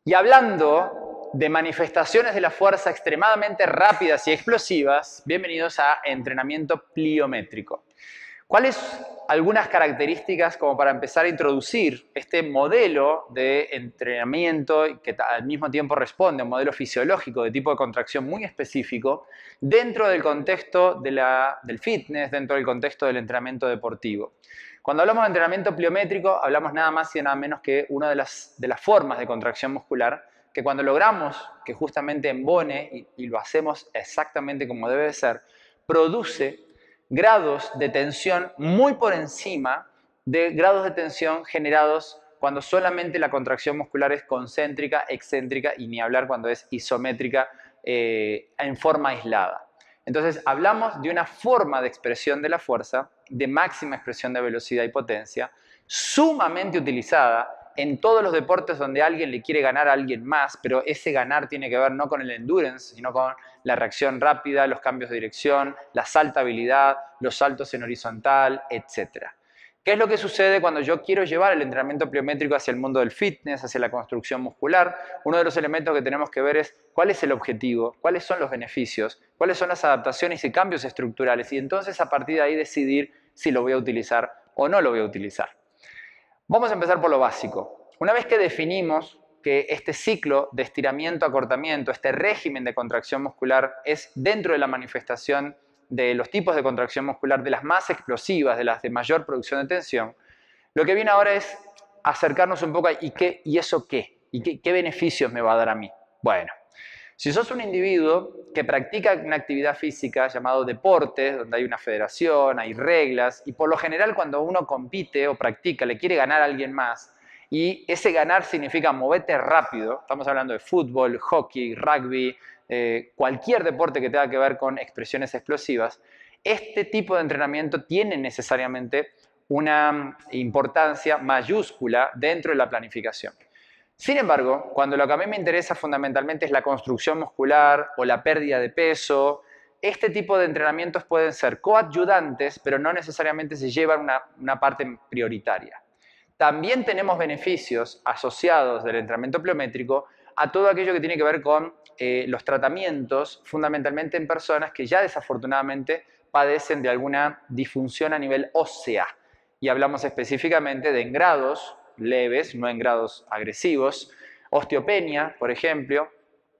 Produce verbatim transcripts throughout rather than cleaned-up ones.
Y hablando de manifestaciones de la fuerza extremadamente rápidas y explosivas, bienvenidos a entrenamiento pliométrico. ¿Cuáles algunas características como para empezar a introducir este modelo de entrenamiento que al mismo tiempo responde a un modelo fisiológico de tipo de contracción muy específico dentro del contexto de la, del fitness, dentro del contexto del entrenamiento deportivo? Cuando hablamos de entrenamiento pliométrico, hablamos nada más y nada menos que una de las, de las formas de contracción muscular que cuando logramos que justamente embone y, y lo hacemos exactamente como debe de ser, produce grados de tensión muy por encima de grados de tensión generados cuando solamente la contracción muscular es concéntrica, excéntrica y ni hablar cuando es isométrica eh, en forma aislada. Entonces hablamos de una forma de expresión de la fuerza, de máxima expresión de velocidad y potencia, sumamente utilizada en todos los deportes donde alguien le quiere ganar a alguien más, pero ese ganar tiene que ver no con el endurance, sino con la reacción rápida, los cambios de dirección, la saltabilidad, los saltos en horizontal, etcétera. ¿Qué es lo que sucede cuando yo quiero llevar el entrenamiento pliométrico hacia el mundo del fitness, hacia la construcción muscular? Uno de los elementos que tenemos que ver es cuál es el objetivo, cuáles son los beneficios, cuáles son las adaptaciones y cambios estructurales, y entonces a partir de ahí decidir si lo voy a utilizar o no lo voy a utilizar. Vamos a empezar por lo básico. Una vez que definimos que este ciclo de estiramiento-acortamiento, este régimen de contracción muscular es dentro de la manifestación de los tipos de contracción muscular, de las más explosivas, de las de mayor producción de tensión, lo que viene ahora es acercarnos un poco a ¿y, qué, y eso qué? ¿Y qué, qué beneficios me va a dar a mí? Bueno, si sos un individuo que practica una actividad física llamado deporte, donde hay una federación, hay reglas, y por lo general cuando uno compite o practica, le quiere ganar a alguien más, y ese ganar significa moverte rápido, estamos hablando de fútbol, hockey, rugby, eh, cualquier deporte que tenga que ver con expresiones explosivas, este tipo de entrenamiento tiene necesariamente una importancia mayúscula dentro de la planificación. Sin embargo, cuando lo que a mí me interesa fundamentalmente es la construcción muscular o la pérdida de peso, este tipo de entrenamientos pueden ser coadyuvantes, pero no necesariamente se llevan una, una parte prioritaria. También tenemos beneficios asociados del entrenamiento pliométrico a todo aquello que tiene que ver con eh, los tratamientos, fundamentalmente en personas que ya desafortunadamente padecen de alguna disfunción a nivel ósea. Y hablamos específicamente de engrados leves, no en grados agresivos, osteopenia, por ejemplo,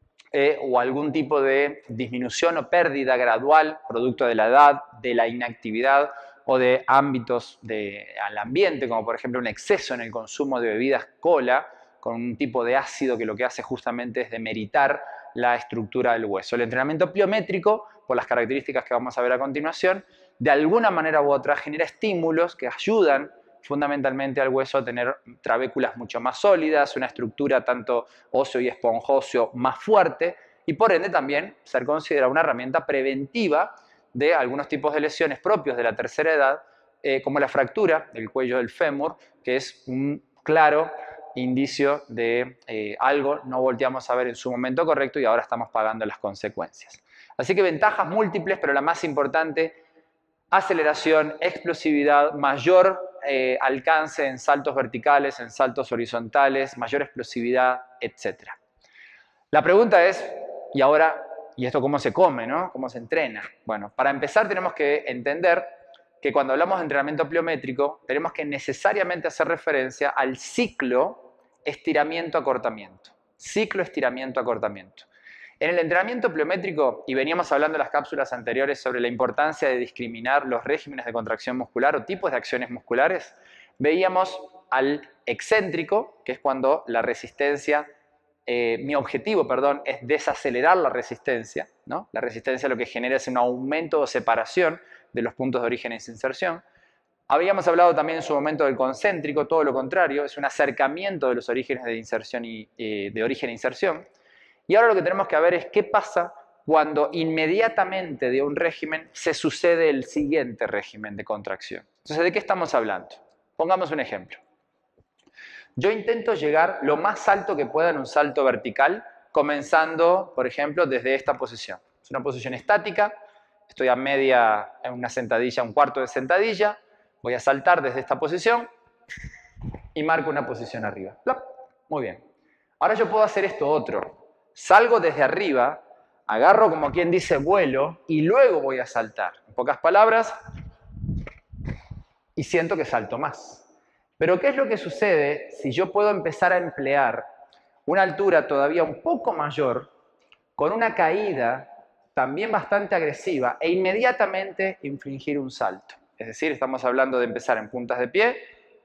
eh, o algún tipo de disminución o pérdida gradual producto de la edad, de la inactividad o de ámbitos de, al ambiente, como por ejemplo un exceso en el consumo de bebidas cola, con un tipo de ácido que lo que hace justamente es demeritar la estructura del hueso. El entrenamiento pliométrico, por las características que vamos a ver a continuación, de alguna manera u otra genera estímulos que ayudan fundamentalmente al hueso a tener trabéculas mucho más sólidas, una estructura tanto óseo y esponjoso más fuerte y por ende también ser considerada una herramienta preventiva de algunos tipos de lesiones propios de la tercera edad, eh, como la fractura del cuello del fémur, que es un claro indicio de eh, algo no volteamos a ver en su momento correcto y ahora estamos pagando las consecuencias. Así que ventajas múltiples, pero la más importante, aceleración, explosividad, mayor eh, alcance en saltos verticales, en saltos horizontales, mayor explosividad, etcétera. La pregunta es, ¿y ahora, y esto cómo se come, ¿no? ¿Cómo se entrena? Bueno, para empezar tenemos que entender que cuando hablamos de entrenamiento pliométrico, tenemos que necesariamente hacer referencia al ciclo estiramiento-acortamiento. Ciclo estiramiento-acortamiento. En el entrenamiento pliométrico, y veníamos hablando en las cápsulas anteriores sobre la importancia de discriminar los regímenes de contracción muscular o tipos de acciones musculares, veíamos al excéntrico, que es cuando la resistencia, eh, mi objetivo, perdón, es desacelerar la resistencia, ¿no? La resistencia lo que genera es un aumento o separación de los puntos de origen e inserción. Habíamos hablado también en su momento del concéntrico, todo lo contrario, es un acercamiento de los orígenes de inserción y eh, de origen e inserción. Y ahora lo que tenemos que ver es qué pasa cuando inmediatamente de un régimen se sucede el siguiente régimen de contracción. Entonces, ¿de qué estamos hablando? Pongamos un ejemplo. Yo intento llegar lo más alto que pueda en un salto vertical, comenzando, por ejemplo, desde esta posición. Es una posición estática, estoy a media, en una sentadilla, un cuarto de sentadilla, voy a saltar desde esta posición y marco una posición arriba. Muy bien. Ahora yo puedo hacer esto otro. Salgo desde arriba, agarro como quien dice vuelo y luego voy a saltar. En pocas palabras, y siento que salto más. Pero ¿qué es lo que sucede si yo puedo empezar a emplear una altura todavía un poco mayor con una caída también bastante agresiva e inmediatamente infligir un salto? Es decir, estamos hablando de empezar en puntas de pie.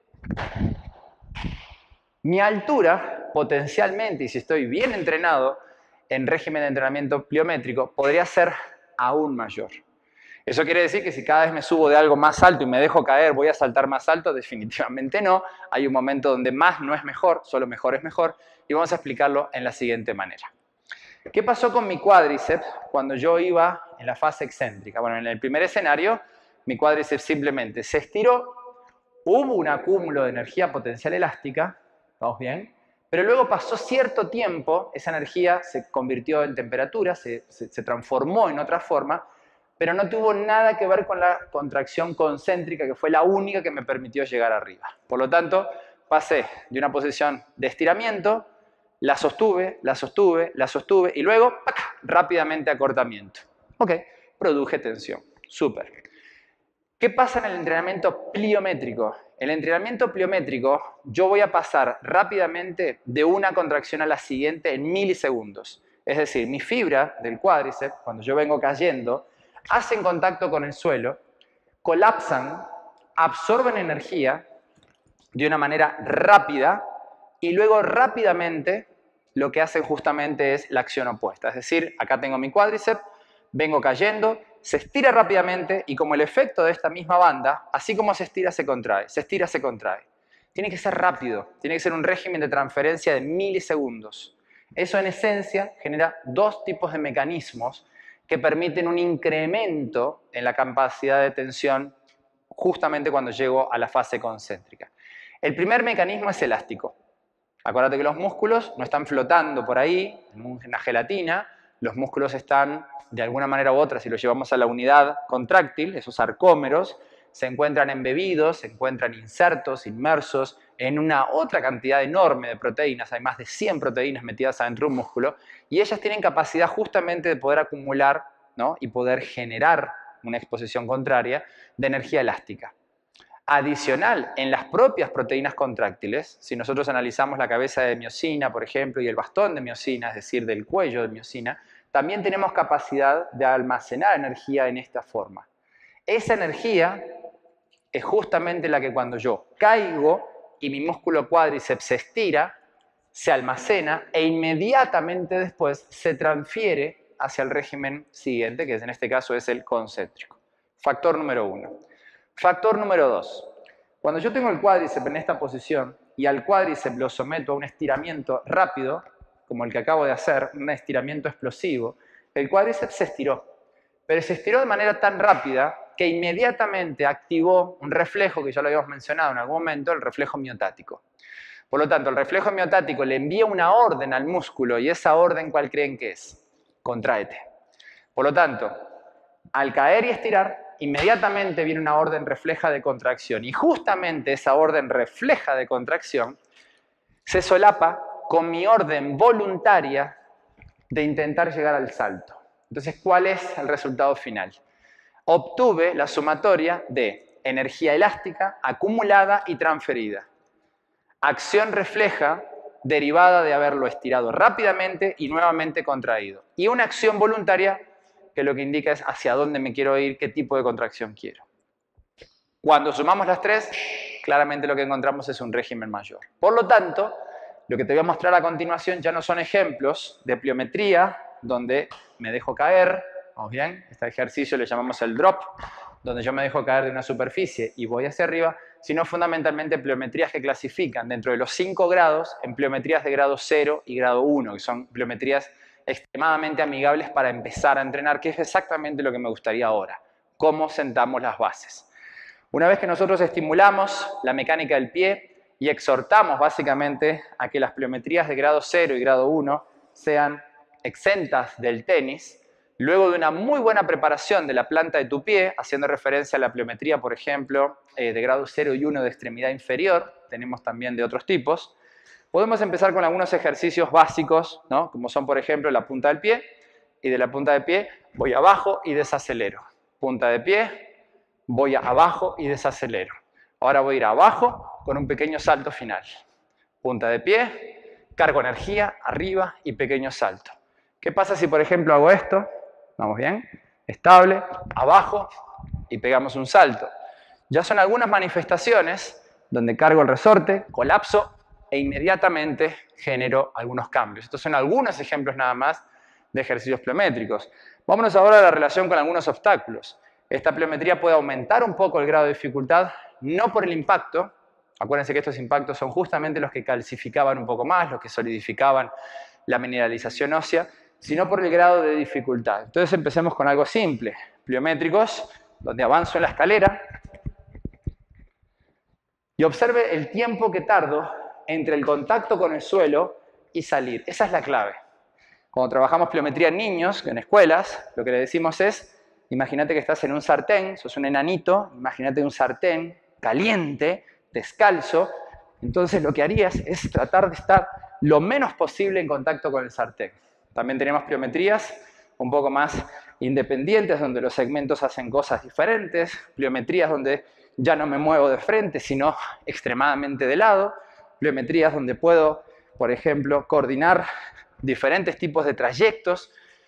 Mi altura, potencialmente, y si estoy bien entrenado en régimen de entrenamiento pliométrico, podría ser aún mayor. ¿Eso quiere decir que si cada vez me subo de algo más alto y me dejo caer, voy a saltar más alto? Definitivamente no. Hay un momento donde más no es mejor, solo mejor es mejor, y vamos a explicarlo en la siguiente manera. ¿Qué pasó con mi cuádriceps cuando yo iba en la fase excéntrica? Bueno, en el primer escenario, mi cuádriceps simplemente se estiró, hubo un acúmulo de energía potencial elástica, ¿estamos bien? Pero luego pasó cierto tiempo, esa energía se convirtió en temperatura, se, se, se transformó en otra forma, pero no tuvo nada que ver con la contracción concéntrica, que fue la única que me permitió llegar arriba. Por lo tanto, pasé de una posición de estiramiento, la sostuve, la sostuve, la sostuve, y luego, ¡pac!, rápidamente acortamiento. Ok, produje tensión. Súper. ¿Qué pasa en el entrenamiento pliométrico? En el entrenamiento pliométrico, yo voy a pasar rápidamente de una contracción a la siguiente en milisegundos. Es decir, mi fibra del cuádriceps, cuando yo vengo cayendo, hacen contacto con el suelo, colapsan, absorben energía de una manera rápida y luego rápidamente lo que hacen justamente es la acción opuesta. Es decir, acá tengo mi cuádriceps, vengo cayendo, se estira rápidamente y como el efecto de esta misma banda, así como se estira, se contrae, se estira, se contrae. Tiene que ser rápido, tiene que ser un régimen de transferencia de milisegundos. Eso en esencia genera dos tipos de mecanismos que permiten un incremento en la capacidad de tensión justamente cuando llego a la fase concéntrica. El primer mecanismo es elástico. Acuérdate que los músculos no están flotando por ahí en una gelatina, los músculos están de alguna manera u otra, si los llevamos a la unidad contráctil, esos sarcómeros, se encuentran embebidos, se encuentran insertos, inmersos en una otra cantidad enorme de proteínas, hay más de cien proteínas metidas adentro de un músculo, y ellas tienen capacidad justamente de poder acumular, ¿no?, y poder generar una exposición contraria de energía elástica. Adicional, en las propias proteínas contráctiles, si nosotros analizamos la cabeza de miosina, por ejemplo, y el bastón de miosina, es decir, del cuello de miosina, también tenemos capacidad de almacenar energía en esta forma. Esa energía es justamente la que cuando yo caigo y mi músculo cuádriceps se estira, se almacena e inmediatamente después se transfiere hacia el régimen siguiente, que en este caso es el concéntrico. Factor número uno. Factor número dos. Cuando yo tengo el cuádriceps en esta posición y al cuádriceps lo someto a un estiramiento rápido, como el que acabo de hacer, un estiramiento explosivo, el cuádriceps se estiró. Pero se estiró de manera tan rápida que inmediatamente activó un reflejo que ya lo habíamos mencionado en algún momento, el reflejo miotático. Por lo tanto, el reflejo miotático le envía una orden al músculo y esa orden, ¿cuál creen que es? Contráete. Por lo tanto, al caer y estirar, inmediatamente viene una orden refleja de contracción y justamente esa orden refleja de contracción se solapa con mi orden voluntaria de intentar llegar al salto. Entonces, ¿cuál es el resultado final? Obtuve la sumatoria de energía elástica acumulada y transferida. Acción refleja derivada de haberlo estirado rápidamente y nuevamente contraído. Y una acción voluntaria que lo que indica es hacia dónde me quiero ir, qué tipo de contracción quiero. Cuando sumamos las tres, claramente lo que encontramos es un régimen mayor. Por lo tanto, lo que te voy a mostrar a continuación ya no son ejemplos de pliometría, donde me dejo caer, ¿vamos bien? Este ejercicio le llamamos el drop, donde yo me dejo caer de una superficie y voy hacia arriba, sino fundamentalmente pliometrías que clasifican dentro de los cinco grados en pliometrías de grado cero y grado uno, que son pliometrías extremadamente amigables para empezar a entrenar, que es exactamente lo que me gustaría ahora, cómo sentamos las bases. Una vez que nosotros estimulamos la mecánica del pie y exhortamos básicamente a que las pliometrías de grado cero y grado uno sean exentas del tenis, luego de una muy buena preparación de la planta de tu pie, haciendo referencia a la pliometría, por ejemplo, eh, de grado cero y uno de extremidad inferior, tenemos también de otros tipos, Podemos empezar con algunos ejercicios básicos, ¿no? Como son, por ejemplo, la punta del pie, y de la punta del pie voy abajo y desacelero. Punta de pie, voy abajo y desacelero. Ahora voy a ir abajo con un pequeño salto final. Punta de pie, cargo energía, arriba y pequeño salto. ¿Qué pasa si, por ejemplo, hago esto? ¿Vamos bien? Estable, abajo y pegamos un salto. Ya son algunas manifestaciones donde cargo el resorte, colapso e inmediatamente genero algunos cambios. Estos son algunos ejemplos nada más de ejercicios pliométricos. Vámonos ahora a la relación con algunos obstáculos. Esta pliometría puede aumentar un poco el grado de dificultad, no por el impacto. Acuérdense que estos impactos son justamente los que calcificaban un poco más, los que solidificaban la mineralización ósea, sino por el grado de dificultad. Entonces empecemos con algo simple. Pliométricos, donde avanzo en la escalera y observe el tiempo que tardo entre el contacto con el suelo y salir. Esa es la clave. Cuando trabajamos pliometría en niños, en escuelas, lo que le decimos es, imagínate que estás en un sartén, sos un enanito, imagínate un sartén caliente, descalzo, entonces lo que harías es tratar de estar lo menos posible en contacto con el sartén. También tenemos pliometrías un poco más independientes, donde los segmentos hacen cosas diferentes, pliometrías donde ya no me muevo de frente, sino extremadamente de lado, pliometrías donde puedo, por ejemplo, coordinar diferentes tipos de trayectos,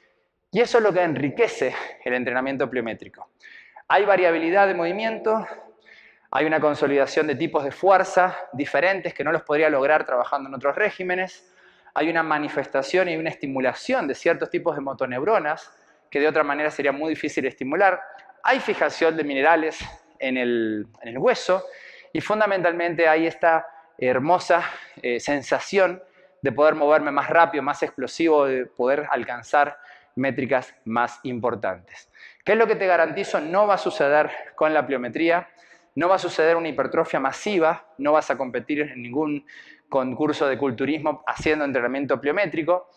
y eso es lo que enriquece el entrenamiento pliométrico. Hay variabilidad de movimiento, hay una consolidación de tipos de fuerza diferentes que no los podría lograr trabajando en otros regímenes, hay una manifestación y una estimulación de ciertos tipos de motoneuronas que de otra manera sería muy difícil estimular, hay fijación de minerales en el, en el hueso y fundamentalmente hay esta hermosa eh, sensación de poder moverme más rápido, más explosivo, de poder alcanzar métricas más importantes. ¿Qué es lo que te garantizo? No va a suceder con la pliometría, no va a suceder una hipertrofia masiva, no vas a competir en ningún concurso de culturismo haciendo entrenamiento pliométrico,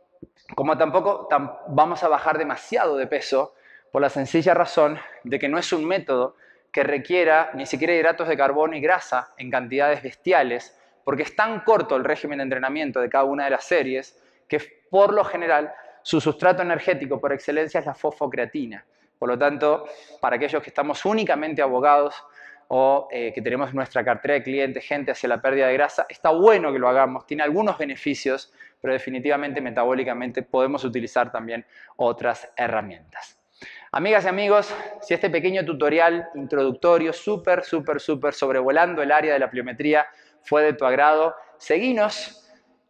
como tampoco tam vamos a bajar demasiado de peso por la sencilla razón de que no es un método que requiera ni siquiera hidratos de carbono y grasa en cantidades bestiales, porque es tan corto el régimen de entrenamiento de cada una de las series que por lo general su sustrato energético por excelencia es la fosfocreatina. Por lo tanto, para aquellos que estamos únicamente abogados o eh, que tenemos nuestra cartera de clientes, gente hacia la pérdida de grasa, está bueno que lo hagamos, tiene algunos beneficios, pero definitivamente metabólicamente podemos utilizar también otras herramientas. Amigas y amigos, si este pequeño tutorial introductorio, súper, súper, súper sobrevolando el área de la pliometría fue de tu agrado, seguinos,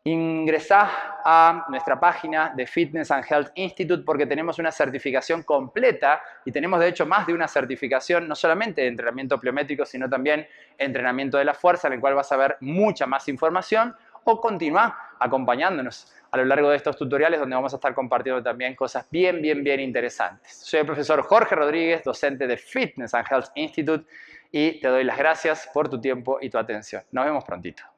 ingresá a nuestra página de Fitness and Health Institute porque tenemos una certificación completa y tenemos de hecho más de una certificación, no solamente de entrenamiento pliométrico, sino también entrenamiento de la fuerza, en el cual vas a ver mucha más información o continúa acompañándonos a lo largo de estos tutoriales donde vamos a estar compartiendo también cosas bien, bien, bien interesantes. Soy el profesor Jorge Rodríguez, docente de Fitness and Health Institute y te doy las gracias por tu tiempo y tu atención. Nos vemos prontito.